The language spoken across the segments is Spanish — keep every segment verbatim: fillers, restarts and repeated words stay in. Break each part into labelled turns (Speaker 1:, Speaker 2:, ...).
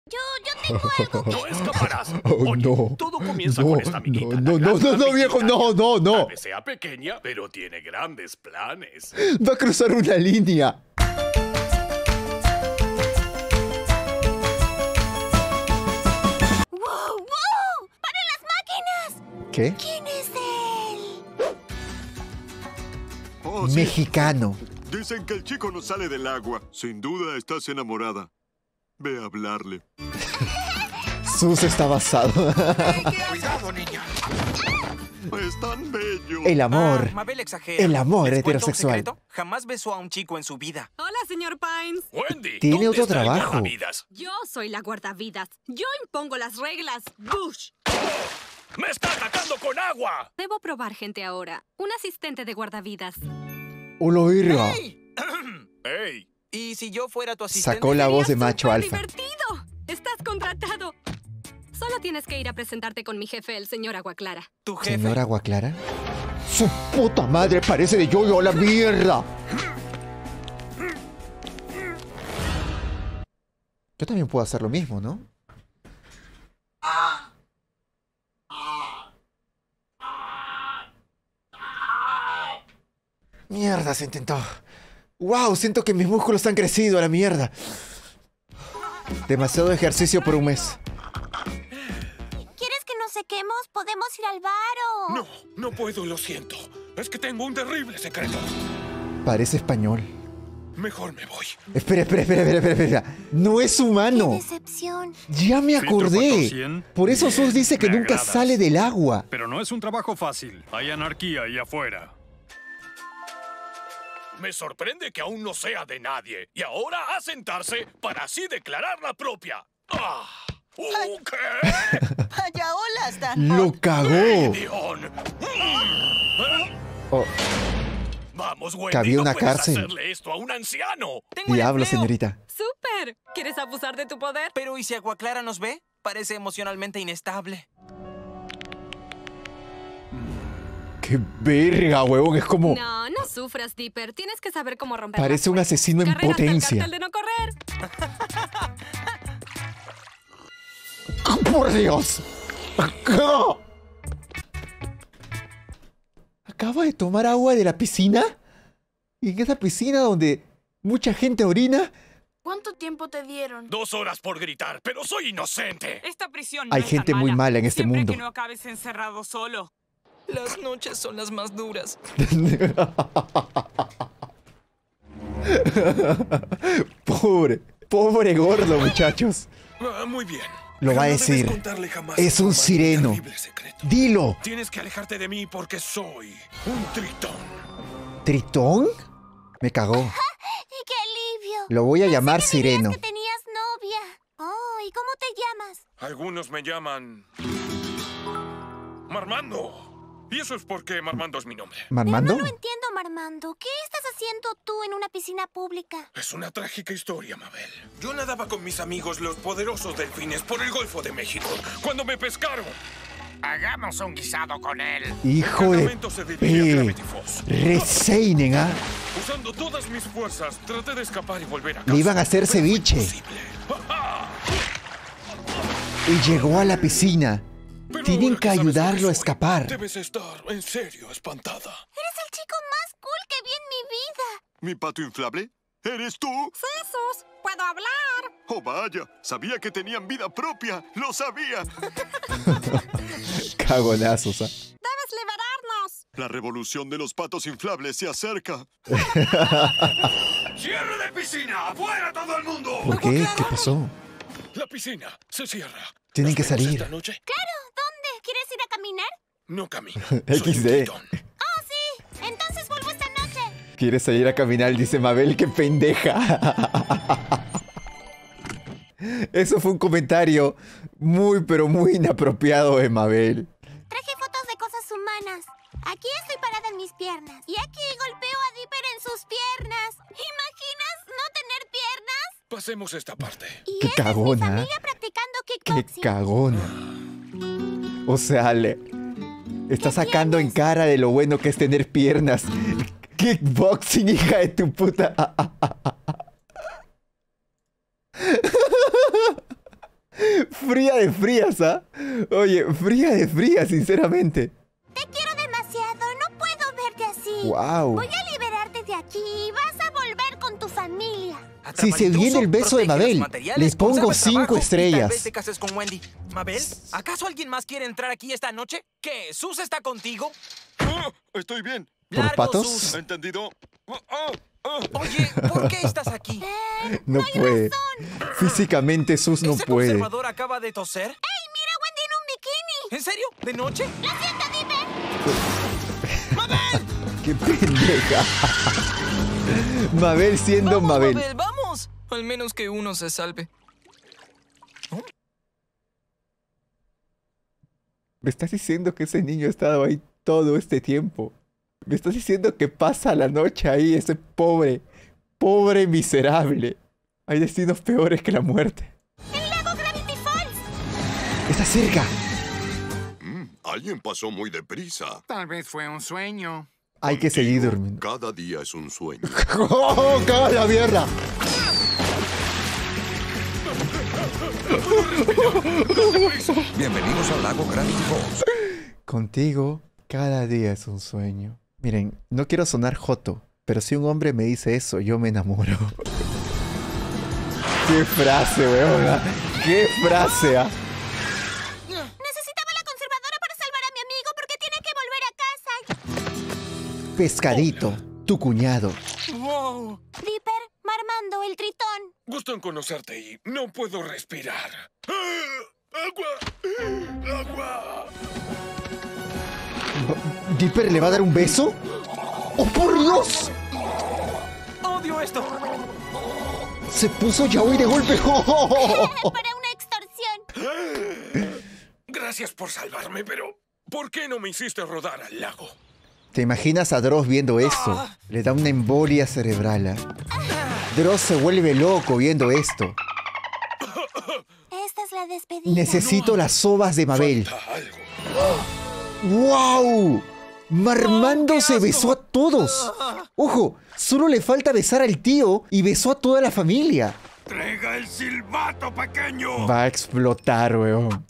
Speaker 1: Yo, yo tengo algo que...
Speaker 2: No escaparás.
Speaker 3: Oh,
Speaker 2: Oye,
Speaker 3: no.
Speaker 2: todo comienza
Speaker 3: No,
Speaker 2: con esta amiguita.
Speaker 3: no,
Speaker 2: la
Speaker 3: no,
Speaker 2: gran
Speaker 3: no, no, viejo, no, no, no.
Speaker 2: Tal vez sea pequeña, pero tiene grandes planes.
Speaker 3: Va a cruzar una línea.
Speaker 1: ¡Wow, wow! ¡Paren las máquinas!
Speaker 3: ¿Qué?
Speaker 1: ¿Quién es él?
Speaker 4: Oh, sí.
Speaker 3: Mexicano.
Speaker 4: Dicen que el chico no sale del agua. Sin duda estás enamorada. Ve a hablarle.
Speaker 3: Sus está basado.
Speaker 2: Cuidado, niña.
Speaker 4: Es tan bello.
Speaker 3: El amor.
Speaker 5: Ah, Mabel exagera.
Speaker 3: El amor
Speaker 5: ¿Les cuento un
Speaker 3: heterosexual.
Speaker 5: secreto? Jamás besó a un chico en su vida.
Speaker 6: Hola, señor Pines.
Speaker 2: Wendy,
Speaker 3: Tiene
Speaker 2: ¿dónde
Speaker 3: otro
Speaker 2: está el
Speaker 3: trabajo.
Speaker 2: guardavidas?
Speaker 6: Yo soy la guardavidas. Yo impongo las reglas. Bush.
Speaker 2: ¡Me está atacando con agua!
Speaker 6: Debo probar gente ahora. Un asistente de guardavidas.
Speaker 3: Hola, verga.
Speaker 5: ¡Ey!
Speaker 2: ¡Ey!
Speaker 5: ¿Y si yo fuera tu asistente?
Speaker 3: Sacó la voz de
Speaker 6: Sería
Speaker 3: macho alfa.
Speaker 6: superdivertido. Estás contratado. Solo tienes que ir a presentarte con mi jefe, el señor Aguaclara.
Speaker 5: ¿Tu jefe?
Speaker 3: ¿Señor Agua Clara? ¡Su puta madre! Parece de yo-yo a la mierda. Yo también puedo hacer lo mismo, ¿no? Mierda, se intentó. ¡Wow! Siento que mis músculos han crecido a la mierda. Demasiado ejercicio por un mes.
Speaker 1: ¿Quieres que nos sequemos? ¿Podemos ir al bar o...?
Speaker 2: No, no puedo, lo siento. Es que tengo un terrible secreto.
Speaker 3: Parece español.
Speaker 2: Mejor me voy.
Speaker 3: Espera, espera, espera, espera, espera, espera. No es
Speaker 1: ¡Qué
Speaker 3: humano.
Speaker 1: decepción!
Speaker 3: Ya me
Speaker 7: Filtro
Speaker 3: acordé.
Speaker 7: cuatrocientos.
Speaker 3: Por eso Sus dice que
Speaker 7: Me
Speaker 3: nunca
Speaker 7: agradas.
Speaker 3: sale del agua.
Speaker 7: Pero no es un trabajo fácil. Hay anarquía ahí afuera.
Speaker 2: Me sorprende que aún no sea de nadie. Y ahora a sentarse para así declarar la propia. ¡Ah! ¿Uh, ¿Qué?
Speaker 8: Vaya hola, Stan.
Speaker 3: Lo cagó.
Speaker 2: Dion.
Speaker 3: Oh,
Speaker 2: Vamos, Wendy,
Speaker 3: Que había
Speaker 2: no
Speaker 3: una
Speaker 2: puedes
Speaker 3: cárcel.
Speaker 2: hacerle esto a un anciano.
Speaker 5: ¡Tengo
Speaker 3: diablo,
Speaker 5: empleo!
Speaker 3: señorita.
Speaker 6: ¡Súper! ¿Quieres abusar de tu poder?
Speaker 5: Pero ¿y si Aguaclara nos ve? Parece emocionalmente inestable.
Speaker 3: Qué verga, huevón. Es como...
Speaker 6: No, no sufras, Dipper. Tienes que saber cómo romper.
Speaker 3: Parece
Speaker 6: las
Speaker 3: un
Speaker 6: fuerzas.
Speaker 3: asesino en
Speaker 6: Carrera hasta el
Speaker 3: potencia.
Speaker 6: cartel de no correr.
Speaker 3: ¡Por Dios! ¡Acá! ¿Acaba de tomar agua de la piscina? ¿Y en esa piscina donde mucha gente orina?
Speaker 8: ¿Cuánto tiempo te dieron?
Speaker 2: Dos horas por gritar, pero soy inocente.
Speaker 9: Esta prisión no
Speaker 3: Hay
Speaker 9: es
Speaker 3: gente
Speaker 9: tan
Speaker 3: muy
Speaker 9: mala,
Speaker 3: mala en este
Speaker 9: siempre
Speaker 3: mundo.
Speaker 9: que no acabes encerrado solo.
Speaker 5: Las noches son las más duras.
Speaker 3: Pobre, pobre gordo, muchachos.
Speaker 2: Ah, muy bien.
Speaker 3: Lo va a
Speaker 2: Pero no debes
Speaker 3: decir.
Speaker 2: contarle jamás
Speaker 3: Es
Speaker 2: a
Speaker 3: un
Speaker 2: tu mamá
Speaker 3: sireno.
Speaker 2: terrible secreto.
Speaker 3: Dilo.
Speaker 2: Tienes que alejarte de mí porque soy un tritón.
Speaker 3: ¿Tritón? Me cagó.
Speaker 1: ¡Qué alivio!
Speaker 3: Lo voy a llamar
Speaker 1: Pensé que dirías
Speaker 3: Sireno.
Speaker 1: que tenías novia. Oh, ¿y cómo te llamas?
Speaker 2: Algunos me llaman... Marmando. Y eso es porque Marmando es mi nombre.
Speaker 3: ¿Marmando?
Speaker 1: No lo entiendo, Marmando. ¿Qué estás haciendo tú en una piscina pública?
Speaker 2: Es una trágica historia, Mabel. Yo nadaba con mis amigos, los poderosos delfines, por el Golfo de México, cuando me pescaron. Hagamos un guisado con él.
Speaker 3: Hijo
Speaker 2: El
Speaker 3: de
Speaker 2: campamento se dirigía a
Speaker 3: P.
Speaker 2: Gravity Falls.
Speaker 3: Reseinen, ¿ah?
Speaker 2: Usando todas mis fuerzas, traté de escapar y volver a casa.
Speaker 3: Le iban a hacer
Speaker 2: Pero fue
Speaker 3: ceviche.
Speaker 2: imposible.
Speaker 3: Y llegó a la piscina.
Speaker 2: Pero
Speaker 3: Tienen
Speaker 2: ahora
Speaker 3: que
Speaker 2: sabes lo
Speaker 3: ayudarlo a
Speaker 2: soy,
Speaker 3: escapar.
Speaker 2: Debes estar en serio espantada.
Speaker 1: Eres el chico más cool que vi en mi vida.
Speaker 4: ¿Mi pato inflable? ¿Eres tú?
Speaker 6: ¡Jesús! ¡Puedo hablar!
Speaker 4: Oh, vaya. Sabía que tenían vida propia. ¡Lo sabía!
Speaker 3: Cagonazos, ¿ah?
Speaker 6: ¡Debes liberarnos!
Speaker 4: La revolución de los patos inflables se acerca.
Speaker 2: ¡Cierre de piscina! ¡Afuera todo el mundo!
Speaker 3: ¿Por qué? ¿Qué pasó?
Speaker 2: La piscina se cierra.
Speaker 3: Tienen que
Speaker 2: ¿Nos vemos
Speaker 3: salir.
Speaker 2: esta noche?
Speaker 1: Claro, ¿dónde? ¿Quieres ir a caminar?
Speaker 2: No camino.
Speaker 3: equis
Speaker 2: Soy un
Speaker 3: de.
Speaker 2: tritón.
Speaker 1: Oh, sí. Entonces vuelvo esta noche.
Speaker 3: ¿Quieres salir a caminar? Dice Mabel, qué pendeja. Eso fue un comentario muy, pero muy inapropiado de Mabel.
Speaker 1: Traje fotos de cosas humanas. Aquí estoy parada en mis piernas. Y aquí golpeo a Dipper en sus piernas. ¿Imaginas no tener piernas?
Speaker 2: Pasemos esta parte.
Speaker 1: Y
Speaker 3: Qué
Speaker 1: esta es mi
Speaker 3: cagona,
Speaker 1: familia
Speaker 3: ¿eh?
Speaker 1: practicando
Speaker 3: Qué
Speaker 1: kickboxing.
Speaker 3: cagona. O sea, le está sacando en cara de lo bueno que es tener piernas. Kickboxing, hija de tu puta. Fría de frías, ¿ah? Oye, fría de frías, sinceramente.
Speaker 1: Te quiero demasiado, no puedo verte así.
Speaker 3: Wow.
Speaker 1: Voy a liberarte de aquí y vas a volver con tu familia.
Speaker 3: Si se viene el beso de Mabel, le pongo cinco estrellas.
Speaker 5: Tal vez te cases con Wendy. Mabel, ¿acaso alguien más quiere entrar aquí esta noche? ¿Qué? ¿Sus está contigo?
Speaker 4: Ah, estoy bien.
Speaker 3: ¿Por
Speaker 5: Largo,
Speaker 3: patos?
Speaker 5: Sus.
Speaker 4: ¿Entendido? Ah, ah, ah.
Speaker 5: Oye, ¿por qué estás aquí?
Speaker 3: No puede. Físicamente Sus no
Speaker 5: ¿Ese
Speaker 3: puede.
Speaker 5: conservador acaba de toser?
Speaker 1: ¡Ey, mira a Wendy en un bikini!
Speaker 5: ¿En serio? ¿De noche?
Speaker 1: ¡Lo siento, Dipper!
Speaker 5: ¡Mabel!
Speaker 3: ¡Qué pendeja! Mabel siendo
Speaker 5: ¡Vamos,
Speaker 3: Mabel.
Speaker 5: Mabel, vamos! Al menos que uno se salve.
Speaker 3: Me estás diciendo que ese niño ha estado ahí todo este tiempo. Me estás diciendo que pasa la noche ahí, ese pobre, pobre miserable. Hay destinos peores que la muerte.
Speaker 1: ¡El lago Gravity Falls!
Speaker 3: ¡Está cerca!
Speaker 4: Mm, alguien pasó muy deprisa.
Speaker 2: Tal vez fue un sueño.
Speaker 3: Hay que seguir durmiendo.
Speaker 4: Cada día es un sueño.
Speaker 3: ¡Oh, caga la mierda!
Speaker 10: Bienvenidos al lago Gravity Falls.
Speaker 3: Contigo, cada día es un sueño. Miren, no quiero sonar joto, pero si un hombre me dice eso, yo me enamoro. ¡Qué frase, weón! ¿Ah? ¡Qué frase, ah!
Speaker 1: Necesitaba la conservadora para salvar a mi amigo porque tiene que volver a casa.
Speaker 3: Pescadito, tu cuñado.
Speaker 5: ¡Wow!
Speaker 1: Dipper, Marmando, el tritón.
Speaker 2: Gusto en conocerte y no puedo respirar. ¡Ah! ¡Agua! ¡Agua!
Speaker 3: ¿Dipper le va a dar un beso? ¡Oh, por Dios!
Speaker 5: ¡Odio esto!
Speaker 3: Se puso yaoi de golpe.
Speaker 1: Para una extorsión.
Speaker 2: Gracias por salvarme, pero ¿por qué no me hiciste rodar al lago?
Speaker 3: ¿Te imaginas a Dross viendo esto? Le da una embolia cerebral. ¿eh? Dross se vuelve loco viendo esto.
Speaker 1: Esta es la despedida.
Speaker 3: Necesito las sobas de Mabel.
Speaker 2: Falta algo.
Speaker 3: ¡Wow! Marmando
Speaker 5: ¡Oh,
Speaker 3: se besó a todos. Ojo, solo le falta besar al tío y besó a toda la familia.
Speaker 2: ¡Traiga el silbato, pequeño!
Speaker 3: Va a explotar, weón.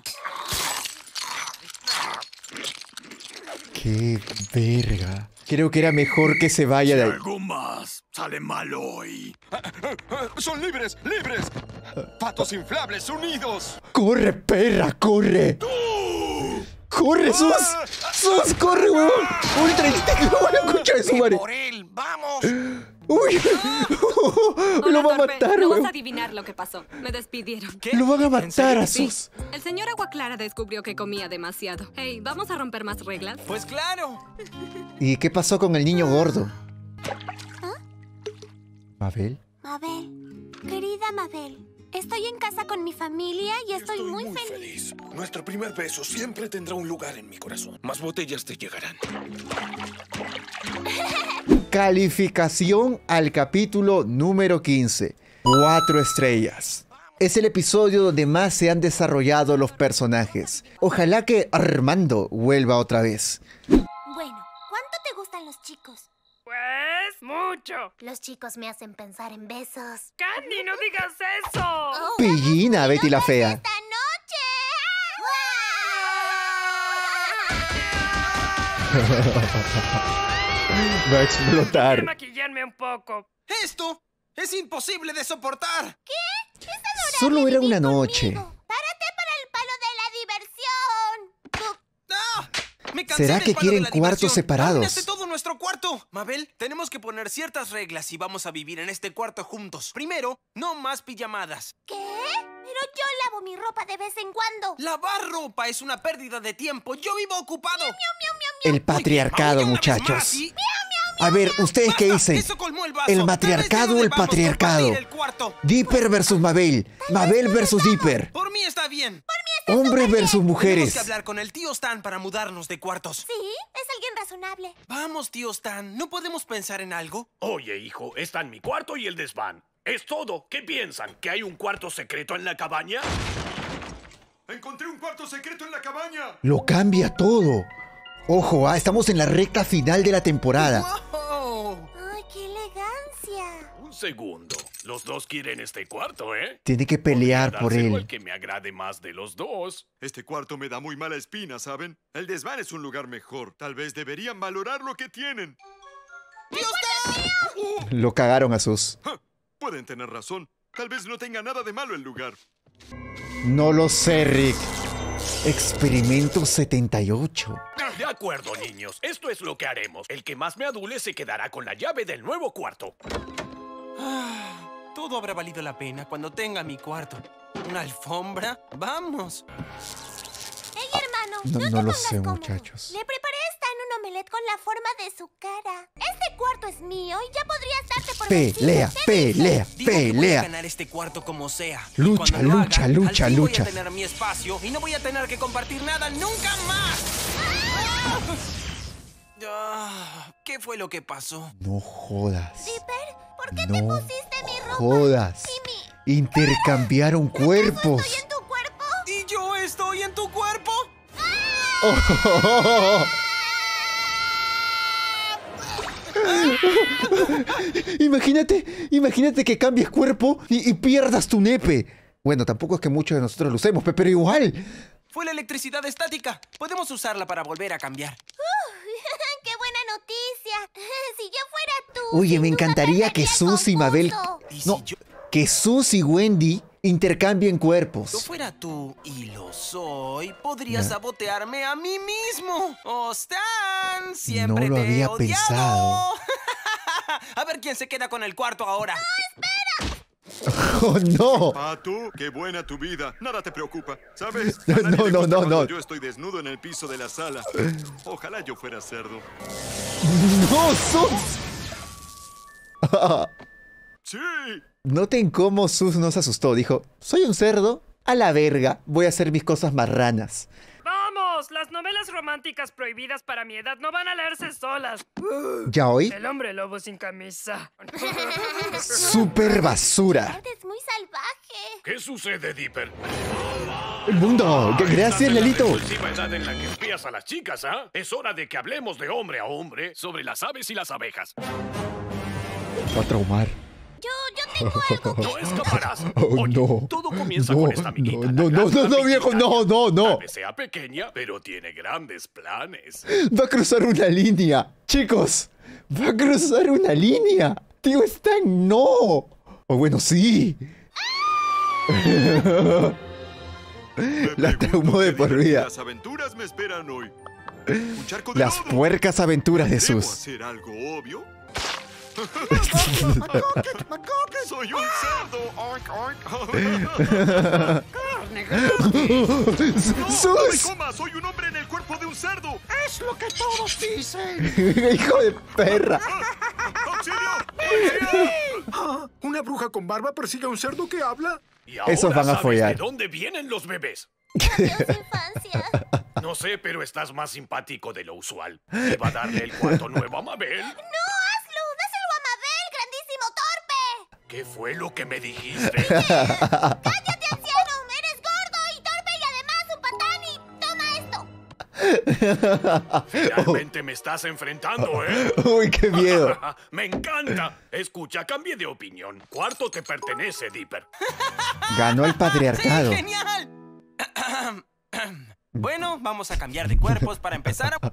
Speaker 3: ¡Qué verga! Creo que era mejor que se vaya de ahí.
Speaker 2: Algo más sale mal hoy.
Speaker 4: ¡Son libres! ¡Libres! ¡Patos inflables unidos!
Speaker 3: ¡Corre, perra, corre! ¡Corre, Sus! ¡Sus, corre, weón! ¡Ultra instinto! ¡La concha de su madre!
Speaker 5: ¡Por él! ¡Vamos!
Speaker 3: ¡Uy! ¡Lo va a
Speaker 6: Torpe,
Speaker 3: matar,
Speaker 6: no vas
Speaker 3: weón!
Speaker 6: a adivinar lo que pasó. Me despidieron.
Speaker 5: ¿Qué?
Speaker 3: ¡Lo van a
Speaker 5: ¿En
Speaker 3: matar
Speaker 5: serio?
Speaker 3: a
Speaker 6: Sí,
Speaker 3: Sus!
Speaker 6: el señor Agua Clara descubrió que comía demasiado. Hey, ¿vamos a romper más reglas?
Speaker 5: Pues claro.
Speaker 3: ¿Y qué pasó con el niño gordo? ¿Mabel?
Speaker 1: Mabel, querida Mabel, estoy en casa con mi familia y estoy, muy, feliz.
Speaker 2: feliz. Nuestro primer beso siempre tendrá un lugar en mi corazón. Más botellas te llegarán.
Speaker 3: Calificación al capítulo número quince. Cuatro estrellas. Es el episodio donde más se han desarrollado los personajes. Ojalá que Armando vuelva otra vez.
Speaker 1: Bueno, ¿cuánto te gustan los chicos?
Speaker 9: Pues mucho.
Speaker 1: Los chicos me hacen pensar en besos.
Speaker 9: Candy, no digas eso.
Speaker 1: Oh,
Speaker 3: Pillina, Betty la fea.
Speaker 1: ¡Esta noche!
Speaker 3: Va a explotar.
Speaker 9: Quiero maquillarme un poco.
Speaker 5: ¡Esto es imposible de soportar!
Speaker 1: ¿Qué? Es adorable
Speaker 3: Solo era
Speaker 1: vivir
Speaker 3: una noche.
Speaker 1: conmigo. ¡Párate para el palo de la diversión!
Speaker 5: ¡Ah! Me cansé
Speaker 3: ¿Será
Speaker 5: del
Speaker 3: que
Speaker 5: palo
Speaker 3: quieren
Speaker 5: de la
Speaker 3: cuartos
Speaker 5: diversión.
Speaker 3: separados?
Speaker 5: Arruinaste todo nuestro cuarto. Mabel, tenemos que poner ciertas reglas si vamos a vivir en este cuarto juntos. Primero, no más pijamadas.
Speaker 1: ¿Qué? Pero yo lavo mi ropa de vez en cuando.
Speaker 5: Lavar ropa es una pérdida de tiempo. Yo vivo ocupado.
Speaker 3: El patriarcado,
Speaker 5: Maulla una vez más,
Speaker 3: muchachos.
Speaker 5: ¿sí?
Speaker 3: A ver, ¿ustedes qué
Speaker 5: Basta,
Speaker 3: dicen?
Speaker 5: eso colmó el vaso.
Speaker 3: ¿El
Speaker 5: Tal vez
Speaker 3: matriarcado
Speaker 5: ya
Speaker 3: o
Speaker 5: no
Speaker 3: el
Speaker 5: debamos
Speaker 3: patriarcado?
Speaker 5: compartir el cuarto.
Speaker 3: Dipper versus Mabel. Mabel versus Dipper.
Speaker 5: Por mí está bien.
Speaker 3: Hombres versus
Speaker 5: Tenemos
Speaker 3: mujeres.
Speaker 5: que hablar con el tío Stan para mudarnos de cuartos.
Speaker 1: Sí, es alguien razonable.
Speaker 5: Vamos, tío Stan. ¿No podemos pensar en algo?
Speaker 11: Oye, hijo, está en mi cuarto y el desván. Es todo. ¿Qué piensan? ¿Que hay un cuarto secreto en la cabaña?
Speaker 4: ¡Encontré un cuarto secreto en la cabaña!
Speaker 3: Lo cambia todo. Ojo, ah, estamos en la recta final de la temporada.
Speaker 5: ¡Wow!
Speaker 1: ¡Ay, qué elegancia!
Speaker 11: Un segundo. Los dos quieren este cuarto, ¿eh?
Speaker 3: Tiene que pelear por
Speaker 11: Dárselo
Speaker 3: él.
Speaker 11: al que me agrade más de los dos.
Speaker 4: Este cuarto me da muy mala espina, ¿saben? El desván es un lugar mejor. Tal vez deberían valorar lo que tienen.
Speaker 3: Lo cagaron a Sus.
Speaker 4: Ja, pueden tener razón. Tal vez no tenga nada de malo el lugar.
Speaker 3: No lo sé, Rick. Experimento setenta y ocho.
Speaker 11: De acuerdo, niños. Esto es lo que haremos. El que más me adule se quedará con la llave del nuevo cuarto.
Speaker 5: Ah, todo habrá valido la pena cuando tenga mi cuarto. ¿Una alfombra? ¡Vamos!
Speaker 1: ¡Ey, hermano!
Speaker 3: No,
Speaker 1: No, te
Speaker 3: no lo
Speaker 1: pongas
Speaker 3: sé,
Speaker 1: cómodo.
Speaker 3: muchachos.
Speaker 1: Le preparé esta en un omelette con la forma de su cara. Este cuarto es mío y ya podrías darte por
Speaker 3: Pelea,
Speaker 1: vencido. ¿Qué dices?
Speaker 3: pelea,
Speaker 5: Digo que voy a
Speaker 3: pelea.
Speaker 5: ganar este cuarto como sea. Y
Speaker 3: Lucha,
Speaker 5: cuando lo
Speaker 3: lucha,
Speaker 5: haga,
Speaker 3: lucha,
Speaker 5: al fin
Speaker 3: lucha.
Speaker 5: Voy a tener mi espacio y no voy a tener que compartir nada nunca más. Ah, ¿qué fue lo que pasó?
Speaker 3: No jodas.
Speaker 1: Dipper, ¿por qué
Speaker 3: No
Speaker 1: te pusiste mi ropa?
Speaker 3: jodas.
Speaker 1: Y mi...
Speaker 3: Intercambiaron cuerpos.
Speaker 1: ¿Estoy en tu cuerpo?
Speaker 5: ¿Y yo estoy en tu cuerpo?
Speaker 3: Imagínate, imagínate que cambies cuerpo y, y pierdas tu nepe. Bueno, tampoco es que muchos de nosotros lo usemos, pe- pero igual.
Speaker 5: Fue la electricidad estática. Podemos usarla para volver a cambiar.
Speaker 1: ¡Qué buena noticia! Si yo fuera tú...
Speaker 3: Oye,
Speaker 1: sin
Speaker 3: me
Speaker 1: duda
Speaker 3: encantaría que
Speaker 1: perdería el
Speaker 3: Sus y Mabel...
Speaker 1: concurso.
Speaker 5: ¿Y si
Speaker 3: No,
Speaker 5: yo,
Speaker 3: que Sus y Wendy intercambien
Speaker 5: yo
Speaker 3: cuerpos.
Speaker 5: fuera tú y lo soy, podría
Speaker 3: Ya.
Speaker 5: sabotearme a mí mismo. ¡Oh, Stan! Siempre
Speaker 3: No lo
Speaker 5: te he
Speaker 3: había
Speaker 5: odiado.
Speaker 3: pensado.
Speaker 5: A ver quién se queda con el cuarto ahora.
Speaker 3: ¡Oh, no!
Speaker 4: Pato, qué buena tu vida. Nada te preocupa. ¿Sabes?
Speaker 3: No,
Speaker 4: A nadie
Speaker 3: no,
Speaker 4: le
Speaker 3: no,
Speaker 4: gusta
Speaker 3: no,
Speaker 4: cuando
Speaker 3: no.
Speaker 4: Yo estoy desnudo en el piso de la sala. Ojalá yo fuera cerdo.
Speaker 3: ¡No, Sus!
Speaker 4: ¡Sí!
Speaker 3: Noten cómo Sus no se asustó. Dijo, soy un cerdo, a la verga, voy a hacer mis cosas marranas.
Speaker 9: ¡Vamos! Las novelas románticas prohibidas para mi edad no van a leerse solas.
Speaker 3: ¿Ya hoy?
Speaker 9: El hombre lobo sin camisa.
Speaker 3: Super basura.
Speaker 1: Es muy salvaje.
Speaker 11: ¿Qué sucede, Dipper?
Speaker 3: El mundo. Gracias,
Speaker 11: Estás en la
Speaker 3: Lelito.
Speaker 11: repulsiva edad en la que espías a las chicas, ¿ah? Es hora de que hablemos de hombre a hombre sobre las aves y las abejas.
Speaker 3: Va a traumar.
Speaker 1: Yo, yo tengo algo que...
Speaker 11: No escaparás.
Speaker 3: Oh,
Speaker 11: Oye,
Speaker 3: no.
Speaker 11: todo comienza
Speaker 3: No,
Speaker 11: con esta amiguita.
Speaker 3: no,
Speaker 11: la
Speaker 3: no, no,
Speaker 11: gran
Speaker 3: no, viejo, no,
Speaker 11: amiguita.
Speaker 3: no, no.
Speaker 11: Tal vez sea pequeña, pero tiene grandes planes.
Speaker 3: Va a cruzar una línea. Chicos, va a cruzar una línea. Tío Stan, no. O bueno, sí.
Speaker 4: Me
Speaker 3: La
Speaker 4: pregunto
Speaker 3: traumó de
Speaker 4: qué
Speaker 3: por vida.
Speaker 4: Las aventuras me esperan hoy. Un charco de
Speaker 3: Las
Speaker 4: lodo.
Speaker 3: puercas aventuras de
Speaker 4: ¿Debo
Speaker 3: Sus.
Speaker 4: hacer algo obvio? ¡Soy un cerdo! ¡No! ¡No me
Speaker 3: ¡Sus!
Speaker 4: comas! ¡Soy un hombre en el cuerpo de un cerdo!
Speaker 10: Es lo que todos dicen.
Speaker 3: ¡Hijo de perra!
Speaker 4: ¡Auxilio!
Speaker 10: Ah, ¿una bruja con barba persigue a un cerdo que habla?
Speaker 11: Y ahora
Speaker 3: Esos van a
Speaker 11: sabes
Speaker 3: follar.
Speaker 11: ¿De dónde vienen los bebés?
Speaker 1: Adiós, infancia.
Speaker 11: No sé, pero estás más simpático de lo usual. ¿Le va a darle el cuarto nuevo a Mabel?
Speaker 1: ¡No, hazlo! ¡Dáselo a Mabel, grandísimo torpe!
Speaker 11: ¿Qué fue lo que me dijiste?
Speaker 1: ¡Cállate, anciano! ¡Eres gordo y torpe y además un patán! ¡Y toma esto!
Speaker 11: Finalmente me estás enfrentando, ¿eh?
Speaker 3: ¡Uy, qué miedo!
Speaker 11: ¡Me encanta! Escucha, cambie de opinión. Cuarto te pertenece, Dipper.
Speaker 3: Ganó el patriarcado.
Speaker 5: ¡Sí, genial! Bueno, vamos a cambiar de cuerpos para empezar a...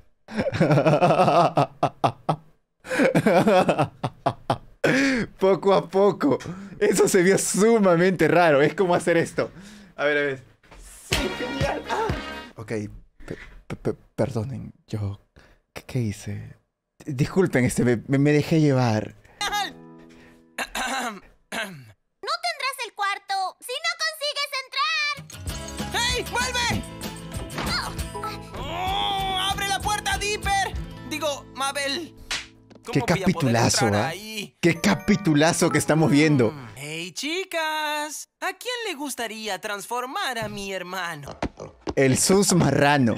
Speaker 3: Poco a poco. Eso se vio sumamente raro. Es como hacer esto. A ver, a ver. Sí, genial. Ah. Ok, pe- pe- pe- perdonen. Yo... ¿Qué, qué hice? Disculpen, este, me, me dejé llevar.
Speaker 1: No tendrás el cuarto si no consigues entrar.
Speaker 5: ¡Hey! ¡Vuelve! Oh, ¡abre la puerta, Dipper! Digo, Mabel. ¿Cómo
Speaker 3: Qué
Speaker 5: voy a poder
Speaker 3: capitulazo,
Speaker 5: entrar
Speaker 3: ¿ah?
Speaker 5: ahí?
Speaker 3: Qué capitulazo que estamos viendo.
Speaker 5: ¡Hey, chicas! ¿A quién le gustaría transformar a mi hermano?
Speaker 3: El Sus marrano.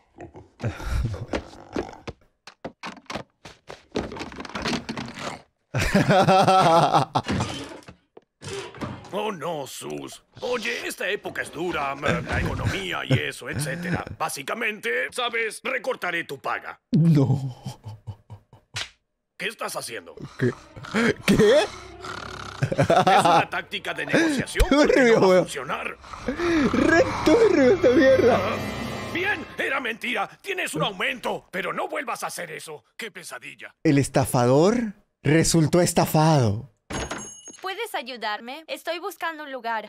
Speaker 11: Oh, no, Sus. Oye, esta época es dura, m- la economía y eso, etcétera. Básicamente, ¿sabes? Recortaré tu paga.
Speaker 3: No.
Speaker 11: ¿Qué estás haciendo?
Speaker 3: ¿Qué? ¿Qué?
Speaker 11: Es una táctica de negociación porque
Speaker 3: Turbio,
Speaker 11: no va a
Speaker 3: weón.
Speaker 11: funcionar.
Speaker 3: ¡Re turbio esta mierda!
Speaker 11: Ah, bien, era mentira. Tienes un aumento, pero no vuelvas a hacer eso. ¡Qué pesadilla!
Speaker 3: El estafador resultó estafado.
Speaker 12: ¿Puedes ayudarme? Estoy buscando un lugar.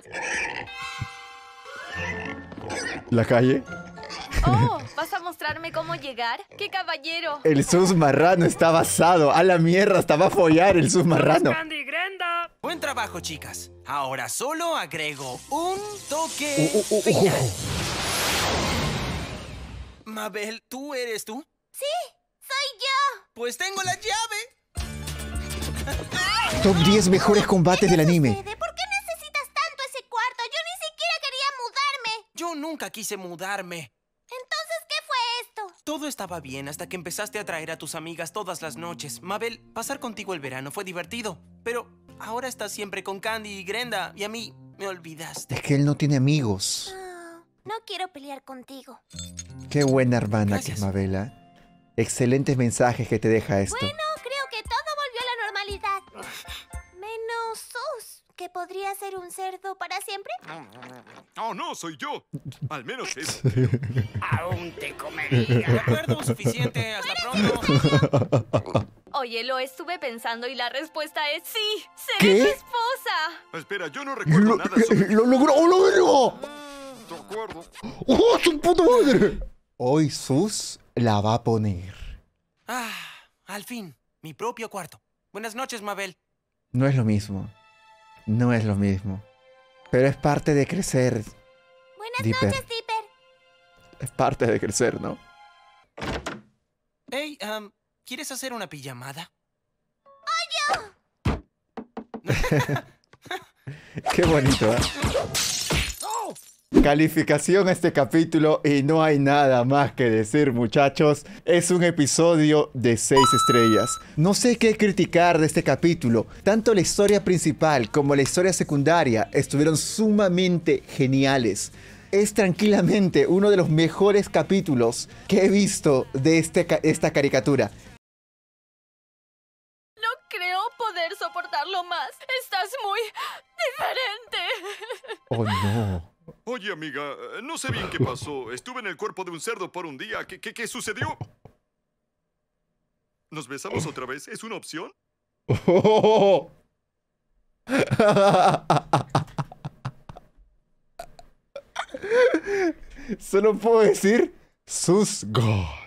Speaker 3: ¿La calle?
Speaker 12: Oh, ¿vas a mostrarme cómo llegar? ¡Qué caballero!
Speaker 3: El sus marrano está basado. A la mierda, hasta va a follar el sus marrano.
Speaker 9: Candy Grenda.
Speaker 5: Buen trabajo, chicas. Ahora solo agrego un toque
Speaker 3: Uh, uh, uh, uh.
Speaker 5: final. Mabel, ¿tú eres tú?
Speaker 1: Sí, soy yo.
Speaker 5: Pues tengo la llave.
Speaker 3: Top diez mejores combates del anime.
Speaker 1: ¿De por qué necesitas tanto ese cuarto? Yo ni siquiera quería mudarme.
Speaker 5: Yo nunca quise mudarme.
Speaker 1: Entonces, ¿qué fue esto?
Speaker 5: Todo estaba bien hasta que empezaste a traer a tus amigas todas las noches. Mabel, pasar contigo el verano fue divertido. Pero ahora estás siempre con Candy y Grenda y a mí me olvidaste.
Speaker 3: Es que él no tiene amigos.
Speaker 1: Oh, no quiero pelear contigo.
Speaker 3: Qué buena hermana
Speaker 5: Gracias.
Speaker 3: que es Mabela. Excelentes mensajes que te deja esto.
Speaker 1: Bueno, creo que todo volvió a la normalidad. Menos Sus, que podría ser un cerdo para siempre.
Speaker 4: Oh, no, soy yo. Al menos eso.
Speaker 9: Aún te comería.
Speaker 5: De acuerdo, suficiente. Hasta pronto.
Speaker 12: Oye, lo estuve pensando y la respuesta es sí. Seré
Speaker 3: ¿Qué?
Speaker 12: tu esposa.
Speaker 4: Espera, yo no recuerdo
Speaker 3: ¡Lo,
Speaker 4: nada sobre...
Speaker 3: lo logró! ¡Oh, lo logró!
Speaker 4: De acuerdo.
Speaker 3: ¡Oh, su puta madre! Hoy Sus la va a poner.
Speaker 5: Ah, al fin, mi propio cuarto. Buenas noches, Mabel.
Speaker 3: No es lo mismo. No es lo mismo. Pero es parte de crecer.
Speaker 1: Buenas
Speaker 3: Dipper.
Speaker 1: noches, Dipper.
Speaker 3: Es parte de crecer, ¿no?
Speaker 5: Hey, um, ¿quieres hacer una pijamada?
Speaker 3: Qué bonito, ¿eh? Calificación a este capítulo y no hay nada más que decir, muchachos. Es un episodio de seis estrellas. No sé qué criticar de este capítulo. Tanto la historia principal como la historia secundaria estuvieron sumamente geniales. Es tranquilamente uno de los mejores capítulos que he visto de este ca- esta caricatura.
Speaker 12: No creo poder soportarlo más. Estás muy diferente.
Speaker 3: Oh, no.
Speaker 4: Oye, amiga, eh, no sé bien qué pasó. Estuve en el cuerpo de un cerdo por un día. ¿Qué, qué, qué sucedió? ¿Nos besamos otra vez? ¿Es una opción?
Speaker 3: Oh. Solo puedo decir sus God.